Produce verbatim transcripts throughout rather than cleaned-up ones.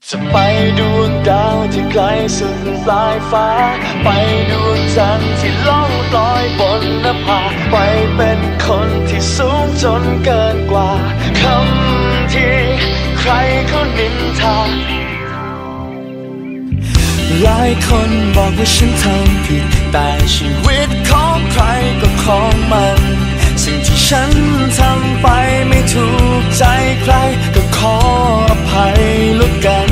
จะไปดวงดาวที่ไกลสุดปลายฟ้าไปดวงจันทร์ที่ล่องลอยบนนภาไปเป็นคนที่สูงจนเกินกว่าคำที่ใครเขานินทาหลายคนบอกว่าฉันทำผิดแต่ชีวิตของใครก็ของมันสิ่งที่ฉันทำไปไม่ถูกใจใครก็ขออภัยแล้วกัน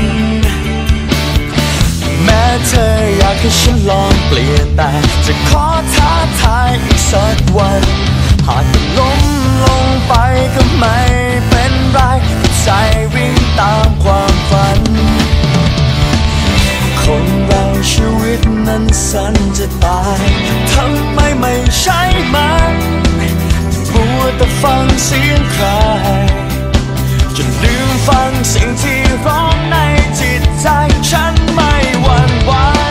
แม้เธออยากให้ฉันลองเปลี่ยนแต่จะขอท้าทายอีกสักวันหากจะล้มลงไปก็ไม่เป็นไรใจวิ่งตามความฝันคนเราชีวิตนั้นสั้นจะตายทำไมไม่ใช่มันมัวแต่ฟังเสียงใครจนลืมฟังสิ่งที่ร้องในจิตใจฉันไม่หวั่นไหว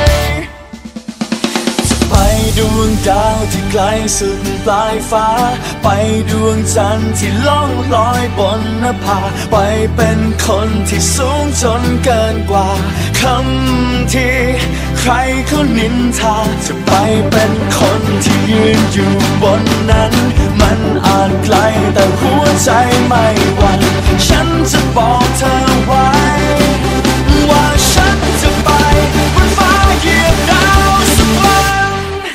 จะไปดวงดาวที่ไกลสุดปลายฟ้าไปดวงจันทร์ที่ล่องลอยบนนภาไปเป็นคนที่สูงจนเกินกว่าคำที่ใครเขานินทาจะไปเป็นคนที่ยืนอยู่บนนั้นมันอาจไกลแต่หัวใจไม่หวั่นฉันจะบอกเธอไว้ว่าฉันจะไปบนฟ้าเหยียบดาวสักวัน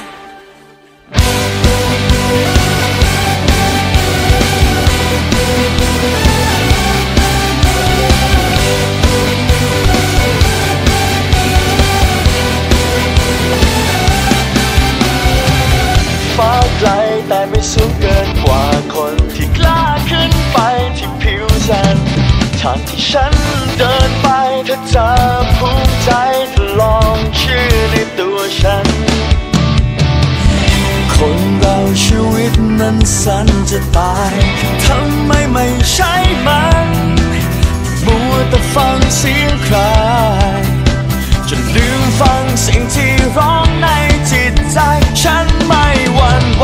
ฟ้าไกลแต่ไม่สูงเกินกว่าคนที่กล้าขึ้นไปที่ผิวจันทร์ทางที่ฉันเดินไปเธอจะภูมิใจลองเชื่อในตัวฉันคนเราชีวิตนั้นสั้นจะตายทำไมไม่ใช่มันมัวแต่ฟังเสียงใครจนลืมฟังสิ่งที่ร้องในจิตใจฉันไม่หวั่นไหว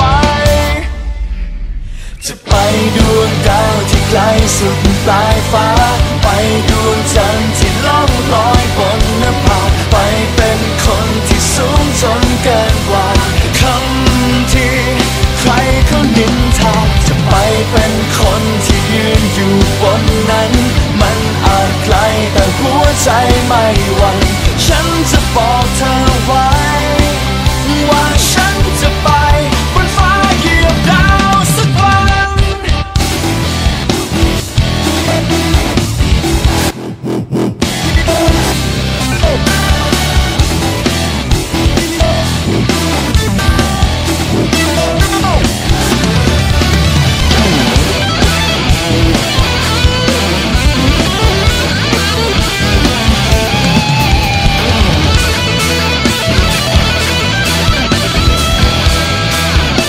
จะไปดวงดาวที่ไกลสุดปลายฟ้าไปดวงจันทร์ที่ล่องลอยบนนภาไปเป็นคนที่สูงจนเกินกว่าคำที่ใครเขานินทาจะไปเป็นคนที่ยืนอยู่บนนั้นมันอาจไกลแต่หัวใจไม่หวั่นฉันจะบอกเธอไว้ว่าฉันจะไปบนฟ้าเหยียบดาวสักวัน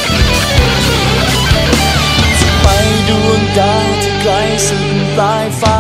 ดาวที่ไกลสุดปลายฟ้า